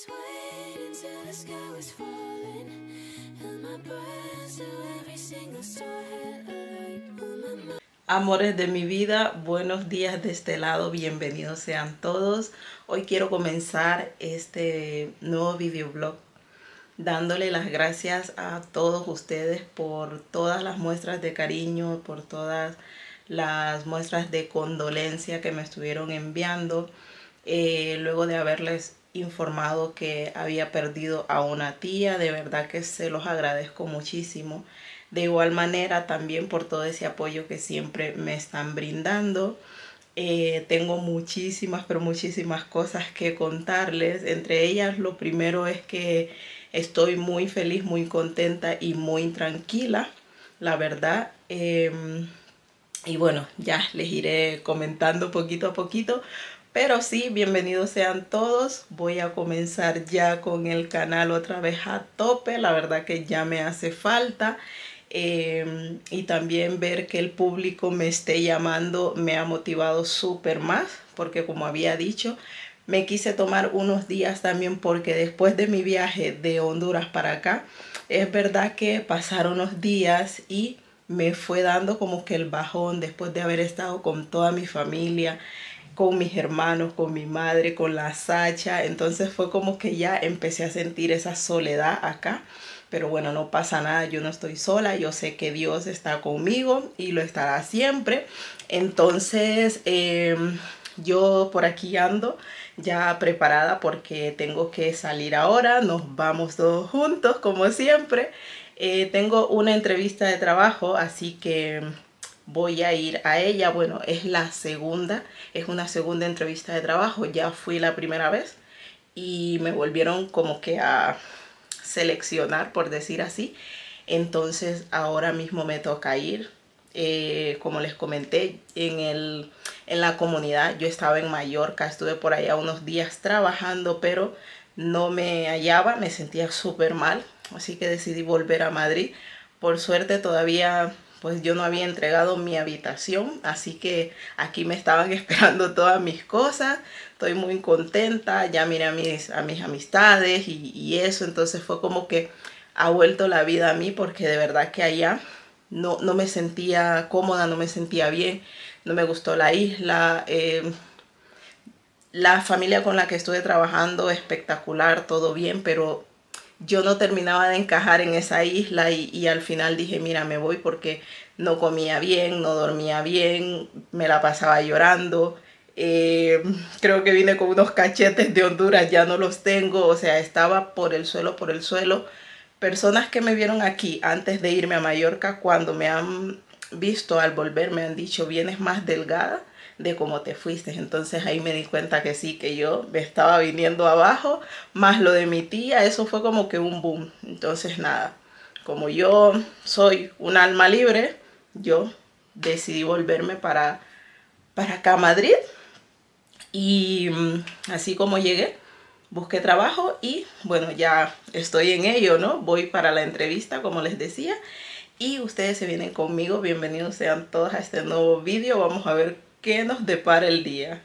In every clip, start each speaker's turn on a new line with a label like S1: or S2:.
S1: was waiting till the sky was falling. Held my breath till every single star had a light on my mind.
S2: Amores de mi vida, buenos días de este lado, bienvenidos sean todos. Hoy quiero comenzar este nuevo videoblog dándole las gracias a todos ustedes por todas las muestras de cariño, por todas las muestras de condolencia que me estuvieron enviando luego de haberles informado que había perdido a una tía. De verdad que se los agradezco muchísimo. De igual manera también por todo ese apoyo que siempre me están brindando. Tengo muchísimas, pero muchísimas cosas que contarles. Entre ellas, lo primero es que estoy muy feliz, muy contenta y muy tranquila, la verdad. Y bueno, ya les iré comentando poquito a poquito. Pero sí, bienvenidos sean todos. Voy a comenzar ya con el canal otra vez a tope. La verdad que ya me hace falta. Y también ver que el público me esté llamando me ha motivado súper más, porque como había dicho, me quise tomar unos días también, porque después de mi viaje de Honduras para acá, es verdad que pasaron unos días y me fue dando como que el bajón después de haber estado con toda mi familia, con mis hermanos, con mi madre, con la Sacha. Entonces fue como que ya empecé a sentir esa soledad acá. Pero bueno, no pasa nada, yo no estoy sola, yo sé que Dios está conmigo y lo estará siempre. Entonces yo por aquí ando ya preparada porque tengo que salir ahora. Nos vamos todos juntos como siempre. Tengo una entrevista de trabajo, así que voy a ir a ella. Bueno, es la segunda, es una segunda entrevista de trabajo. Ya fui la primera vez y me volvieron como que a seleccionar, por decir así. Entonces ahora mismo me toca ir. Como les comenté en la comunidad, yo estaba en Mallorca, estuve por allá unos días trabajando, pero no me hallaba, me sentía súper mal, así que decidí volver a Madrid. Por suerte todavía pues yo no había entregado mi habitación, así que aquí me estaban esperando todas mis cosas. Estoy muy contenta, ya miré a mis amistades y eso. Entonces fue como que ha vuelto la vida a mí, porque de verdad que allá no me sentía cómoda, no me sentía bien, no me gustó la isla. La familia con la que estuve trabajando, espectacular, todo bien, pero yo no terminaba de encajar en esa isla y al final dije, mira, me voy, porque no comía bien, no dormía bien, me la pasaba llorando. Creo que vine con unos cachetes de Honduras, ya no los tengo, o sea, estaba por el suelo, por el suelo. Personas que me vieron aquí antes de irme a Mallorca, cuando me han visto al volver, me han dicho, vienes más delgada de cómo te fuiste. Entonces ahí me di cuenta que sí, que yo me estaba viniendo abajo, más lo de mi tía, eso fue como que un boom. Entonces nada, como yo soy un alma libre, yo decidí volverme para acá a Madrid. Y así como llegué, busqué trabajo y bueno, ya estoy en ello, ¿no? Voy para la entrevista, como les decía, y ustedes se vienen conmigo. Bienvenidos sean todos a este nuevo vídeo. Vamos a ver qué nos depara el día.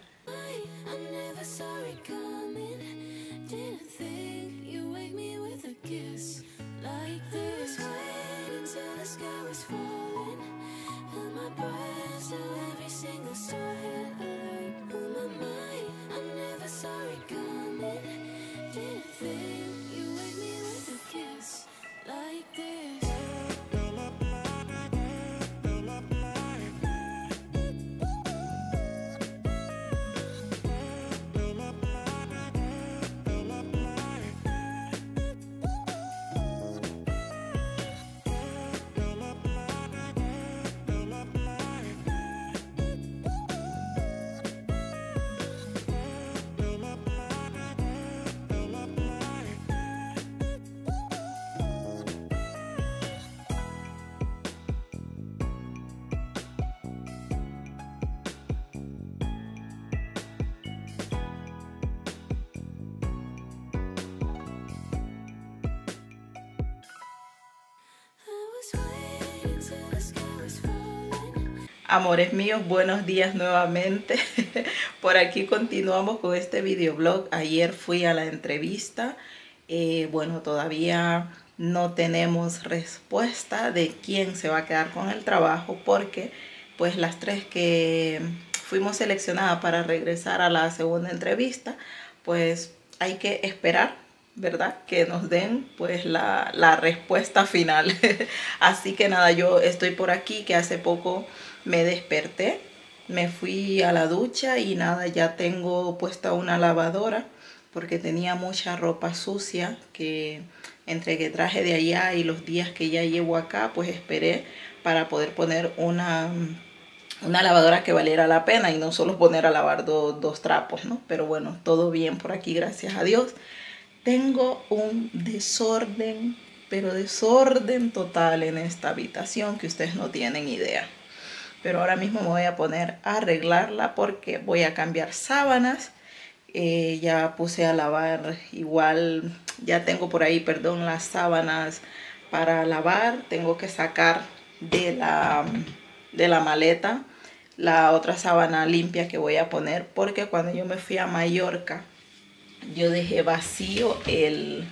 S2: Amores míos, buenos días nuevamente. Por aquí continuamos con este videoblog. Ayer fui a la entrevista. Bueno, todavía no tenemos respuesta de quién se va a quedar con el trabajo porque pues las tres que fuimos seleccionadas para regresar a la segunda entrevista, pues hay que esperar, ¿verdad? Que nos den pues la respuesta final. Así que nada, yo estoy por aquí que hace poco me desperté, me fui a la ducha y nada, ya tengo puesta una lavadora porque tenía mucha ropa sucia que entre que traje de allá y los días que ya llevo acá, pues esperé para poder poner una lavadora que valiera la pena y no solo poner a lavar dos trapos, ¿no? Pero bueno, todo bien por aquí, gracias a Dios. Tengo un desorden, pero desorden total en esta habitación que ustedes no tienen idea. Pero ahora mismo me voy a poner a arreglarla porque voy a cambiar sábanas. Ya puse a lavar, igual ya tengo por ahí, perdón, las sábanas para lavar. Tengo que sacar de la maleta la otra sábana limpia que voy a poner porque cuando yo me fui a Mallorca yo dejé vacío el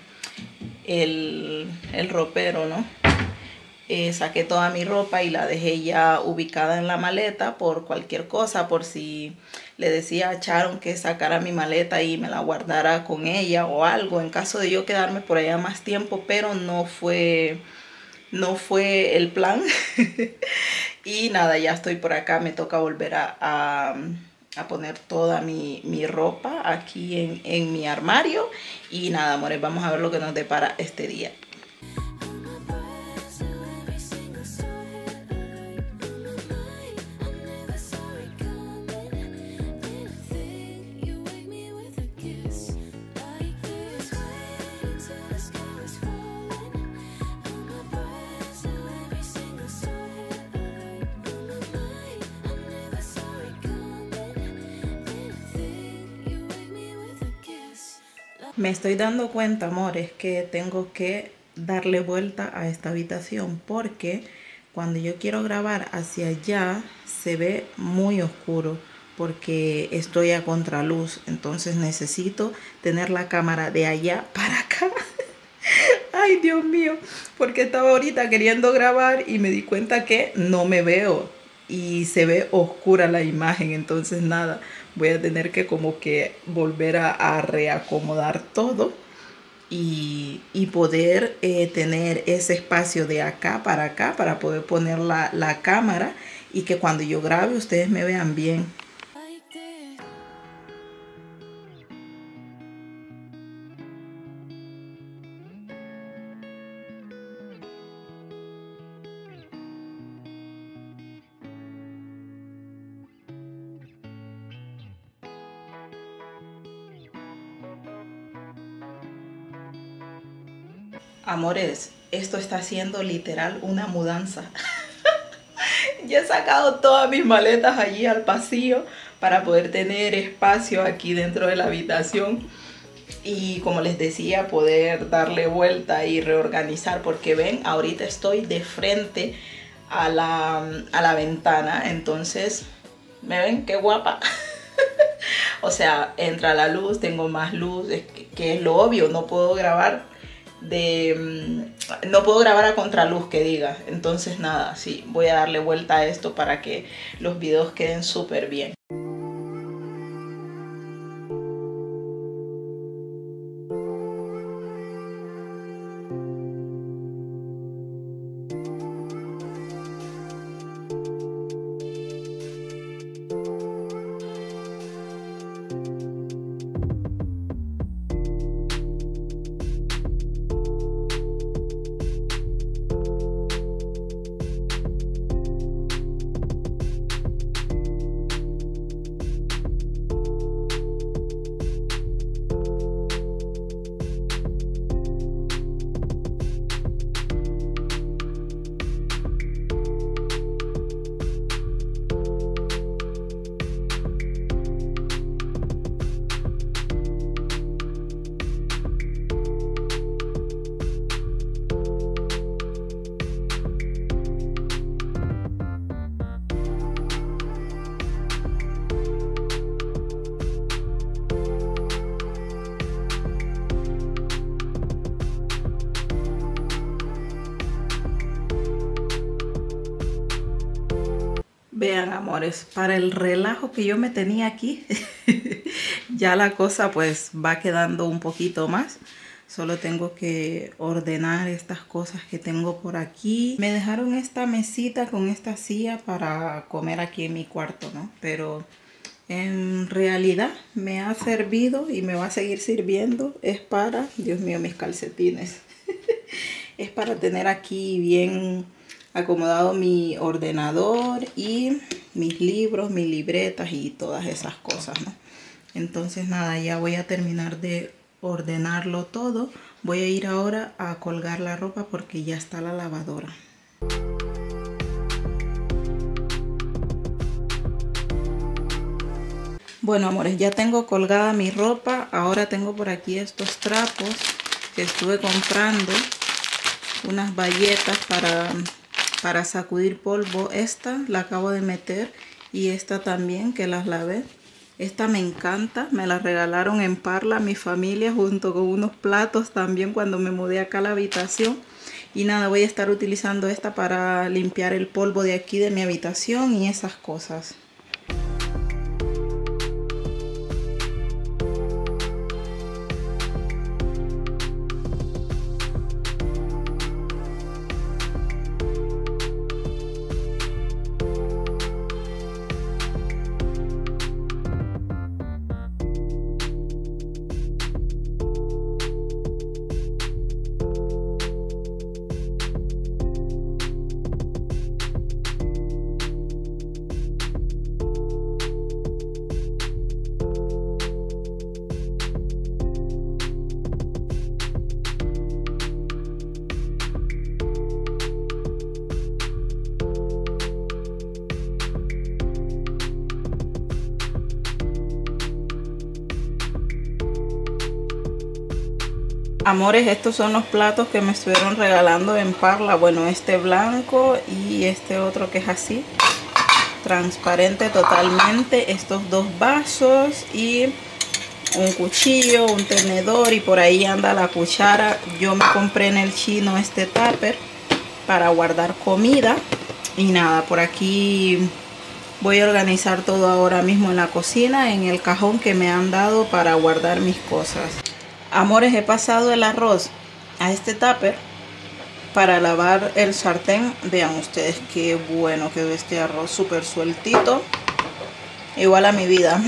S2: ropero, ¿no? Saqué toda mi ropa y la dejé ya ubicada en la maleta por cualquier cosa, por si le decía a Sharon que sacara mi maleta y me la guardara con ella o algo, en caso de yo quedarme por allá más tiempo, pero no fue el plan. Y nada, ya estoy por acá, me toca volver a poner toda mi ropa aquí en mi armario. Y nada, amores, vamos a ver lo que nos depara este día. Me estoy dando cuenta, amores, que tengo que darle vuelta a esta habitación porque cuando yo quiero grabar hacia allá se ve muy oscuro porque estoy a contraluz. Entonces necesito tener la cámara de allá para acá. Ay, Dios mío, porque estaba ahorita queriendo grabar y me di cuenta que no me veo y se ve oscura la imagen. Entonces nada, voy a tener que como que volver a reacomodar todo y poder tener ese espacio de acá para poder poner la cámara y que cuando yo grabe ustedes me vean bien. Amores, esto está siendo literal una mudanza. Ya he sacado todas mis maletas allí al pasillo para poder tener espacio aquí dentro de la habitación. Y como les decía, poder darle vuelta y reorganizar. Porque ven, ahorita estoy de frente a la ventana. Entonces, ¿me ven? ¡Qué guapa! O sea, entra la luz, tengo más luz. Que es lo obvio, no puedo grabar a contraluz, que diga. Entonces nada, sí, voy a darle vuelta a esto para que los videos queden súper bien. Vean, amores, para el relajo que yo me tenía aquí, ya la cosa pues va quedando un poquito más. Solo tengo que ordenar estas cosas que tengo por aquí. Me dejaron esta mesita con esta silla para comer aquí en mi cuarto, ¿no? Pero en realidad me ha servido y me va a seguir sirviendo. Es para, Dios mío, mis calcetines. Es para tener aquí bien acomodado mi ordenador y mis libros, mis libretas y todas esas cosas, ¿no? Entonces nada, ya voy a terminar de ordenarlo todo. Voy a ir ahora a colgar la ropa porque ya está la lavadora. Bueno, amores, ya tengo colgada mi ropa. Ahora tengo por aquí estos trapos que estuve comprando. Unas bayetas para sacudir polvo. Esta la acabo de meter y esta también, que las lavé. Esta me encanta, me la regalaron en Parla mi familia junto con unos platos también cuando me mudé acá a la habitación. Y nada, voy a estar utilizando esta para limpiar el polvo de aquí de mi habitación y esas cosas. Amores, estos son los platos que me estuvieron regalando en Parla. Bueno, este blanco y este otro que es así, transparente totalmente. Estos dos vasos y un cuchillo, un tenedor y por ahí anda la cuchara. Yo me compré en el chino este tupper para guardar comida. Y nada, por aquí voy a organizar todo ahora mismo en la cocina, en el cajón que me han dado para guardar mis cosas. Amores, he pasado el arroz a este tupper para lavar el sartén. Vean ustedes qué bueno quedó este arroz, súper sueltito, igual a mi vida.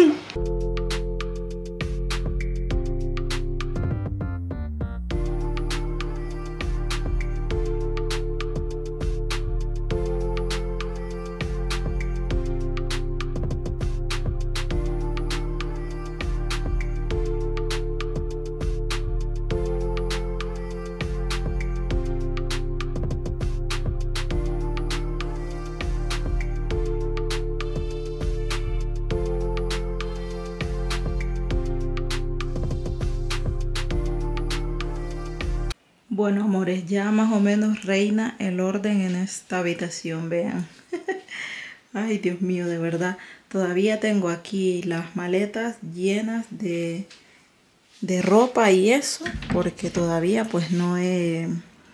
S2: Bueno, amores, ya más o menos reina el orden en esta habitación, vean. Ay, Dios mío, de verdad. Todavía tengo aquí las maletas llenas de ropa y eso, porque todavía pues no he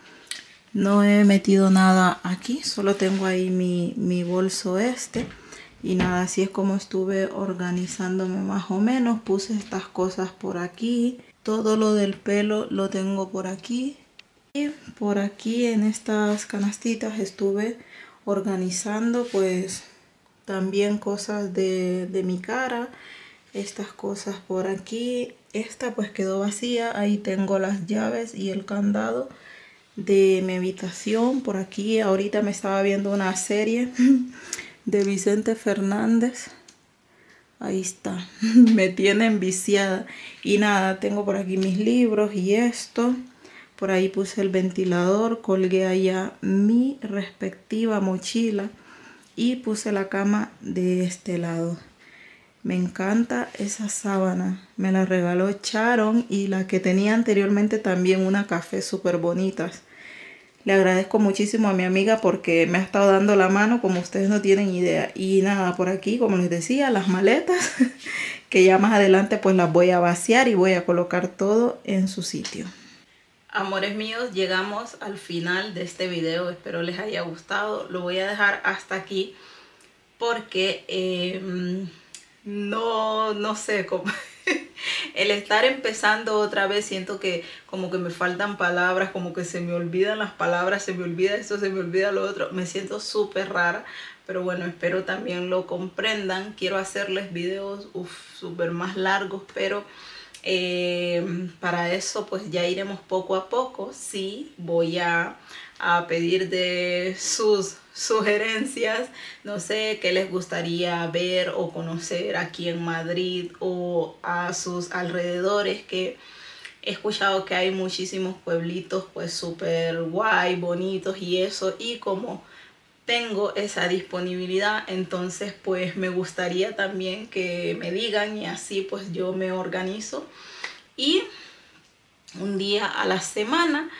S2: metido nada aquí. Solo tengo ahí mi bolso este. Y nada, así es como estuve organizándome más o menos. Puse estas cosas por aquí. Todo lo del pelo lo tengo por aquí. Y por aquí en estas canastitas estuve organizando pues también cosas de mi cara. Estas cosas por aquí. Esta pues quedó vacía. Ahí tengo las llaves y el candado de mi habitación. Por aquí ahorita me estaba viendo una serie de Vicente Fernández. Ahí está. Me tiene enviciada. Y nada, tengo por aquí mis libros y esto. Por ahí puse el ventilador, colgué allá mi respectiva mochila y puse la cama de este lado. Me encanta esa sábana. Me la regaló Sharon y la que tenía anteriormente también, una café súper bonitas. Le agradezco muchísimo a mi amiga porque me ha estado dando la mano como ustedes no tienen idea. Y nada, por aquí, como les decía, las maletas que ya más adelante pues las voy a vaciar y voy a colocar todo en su sitio. Amores míos, llegamos al final de este video. Espero les haya gustado. Lo voy a dejar hasta aquí. porque no sé cómo. El estar empezando otra vez, siento que como que me faltan palabras, como que se me olvidan las palabras, se me olvida esto, se me olvida lo otro. Me siento súper rara, pero bueno, espero también lo comprendan. Quiero hacerles videos súper más largos, pero para eso pues ya iremos poco a poco. Sí, voy a pedir de sus sugerencias, no sé qué les gustaría ver o conocer aquí en Madrid o a sus alrededores, que he escuchado que hay muchísimos pueblitos pues súper guay, bonitos y eso, y como tengo esa disponibilidad, entonces pues me gustaría también que me digan y así pues yo me organizo y un día a la semana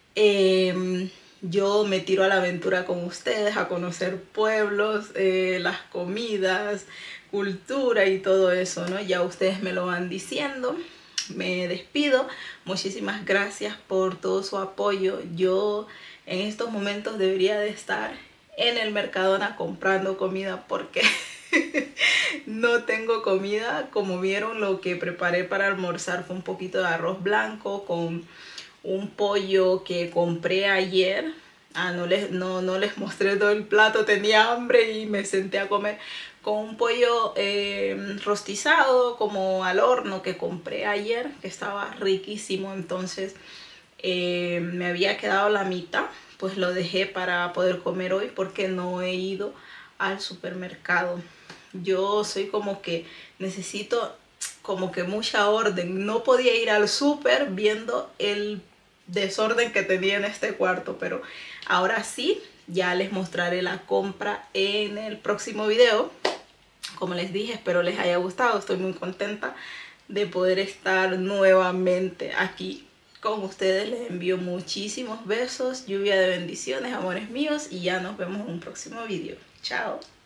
S2: yo me tiro a la aventura con ustedes, a conocer pueblos, las comidas, cultura y todo eso, ¿no? Ya ustedes me lo van diciendo. Me despido. Muchísimas gracias por todo su apoyo. Yo en estos momentos debería de estar en el Mercadona comprando comida porque no tengo comida. Como vieron, lo que preparé para almorzar fue un poquito de arroz blanco con un pollo que compré ayer. No les mostré todo el plato, tenía hambre y me senté a comer con un pollo rostizado como al horno que compré ayer, que estaba riquísimo. Entonces me había quedado la mitad, pues lo dejé para poder comer hoy porque no he ido al supermercado. Yo soy como que necesito como que mucha orden. No podía ir al súper viendo el desorden que tenía en este cuarto, pero ahora sí, ya les mostraré la compra en el próximo video. Como les dije, espero les haya gustado. Estoy muy contenta de poder estar nuevamente aquí con ustedes. Les envío muchísimos besos, lluvia de bendiciones, amores míos, y ya nos vemos en un próximo video. Chao.